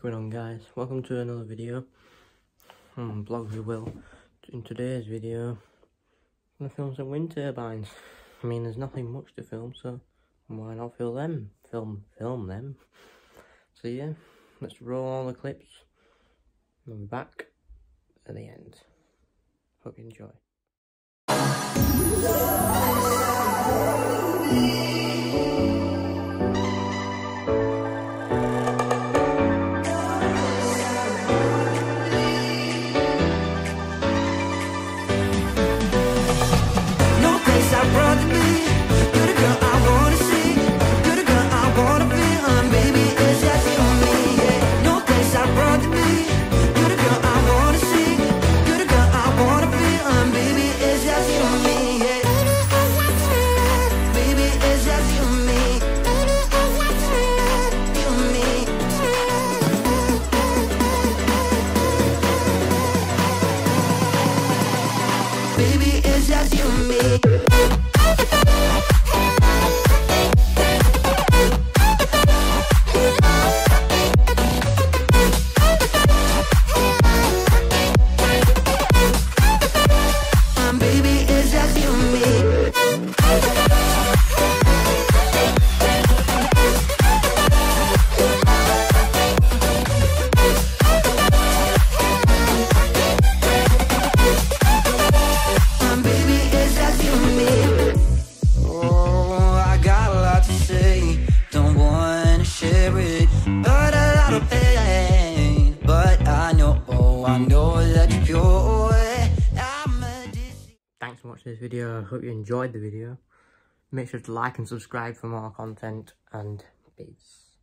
going on, guys? Welcome to another video. Vlog, if you will. In today's video, I'm going to film some wind turbines. I mean, there's nothing much to film, so why not film them? Film them. So yeah, let's roll all the clips. And we'll be back at the end. Hope you enjoy. Baby, it's just you and me. Thanks for watching this video. I hope you enjoyed the video. Make sure to like and subscribe for more content, and peace.